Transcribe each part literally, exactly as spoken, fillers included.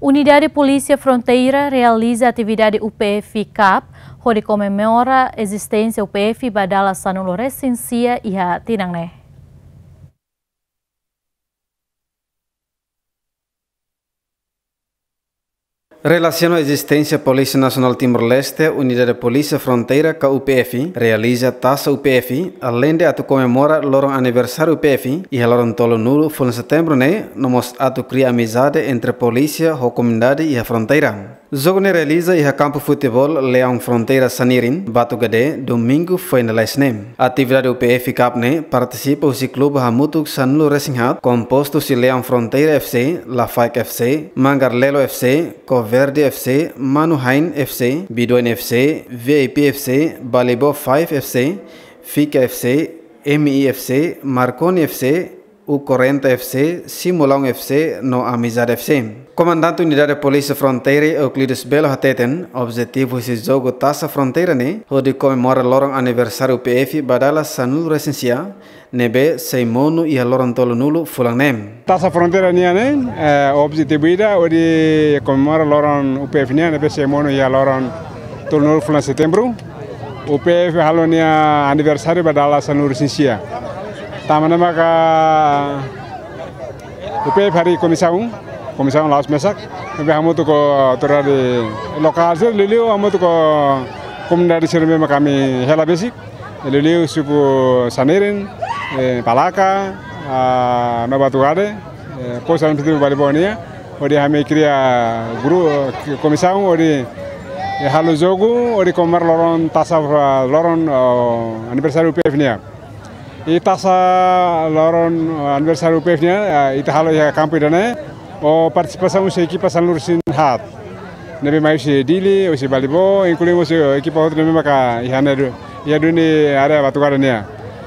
Unidade Polícia Fronteira realiza atividade U P F Cup, onde comemora a existência U P F badala sanulo recensia iha tinangne. Relação à existência Polícia Nacional Timor-Leste, Unidade Polícia Fronteira com a U P F, realiza taça U P F, além de atu comemora o aniversário U P F, e o tolo nulo foi em setembro, né, nós atu cria amizade entre polícia, a comunidade e a fronteira. O jogo realiza e a campo futebol Leão Fronteira Sanirin, Batugade, domingo foi na Lesnem. A atividade U P F Cup ne participa o clube Hamutuk Sanulo Racing composto de Leão Fronteira F C, Lafayette F C, Mangarlelo F C, Coverde F C, Manuhain F C, Bidoin F C, V I P F C, Balibo cinco F C, Fica F C, M I F C, Marconi F C, U quarenta F C, Simulão F C, no Amizade F C. Comandante Unidade Polícia Fronteira Euclides Belo Hateten, objetivo desse jogo Taça Fronteira ne, onde comemora o aniversário U P F badala sanul recensia, nebe seimono e loron tolo nulo fulang nem. Taça Fronteira ne né, objetivo ida onde comemora loron U P F ne, nebe seimono e loron tolo nulo fulang setembro. U P F halonia aniversário badala sanul recensia. Tamana maka U P F hari komisaung komisaung laos mesak be hamu tu ko torade lokal se leleu hamu tu ko komunidade serme makami hela basic leleu suku Sanirin Palaka no Batugade posan piti balibonia odi hame kria guru komisaung odi halu jogo odi komar loron tasa loron aniversário U P F nia. I taça loron aniversário U P F nya ita halo ya campo idane o participação se equipa Sanlur Sin hat nebe mai se dili o se balibo incluímos se equipa outra nebe maka ihane ia duni area Batugada nia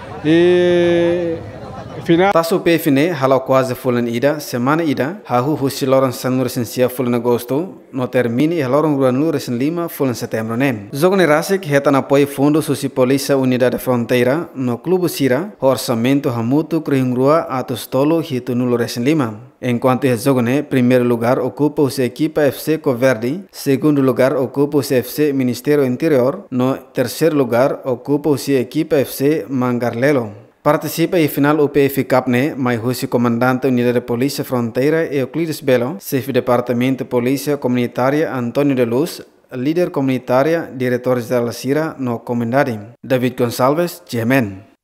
e final taça U P F ne halau quase fulan ida semana ida hahu husi loron Sanlur Resensia fulan agosto no termine e loron Ruanlu Resen lima fulan setembro nem jogo ne rasik hetan apoio fundo susi Polícia Unidade Fronteira no Clube Sira orçamento hamutu krihungrua atus tolo hitu nulo Resen lima. Enquanto o jogo ne primeiro lugar ocupa o equipa F C Coverde, segundo lugar ocupa o F C Ministério Interior, no terceiro lugar ocupa o equipa F C Mangarlelo. Participa em final U P F Cup ne, mais o comandante Unidade Polícia Fronteira Euclides Belo, chefe Departamento Polícia Comunitária Antônio de Luz, líder comunitária, diretor-geral Sira no comunidade, David Gonçalves, G M N.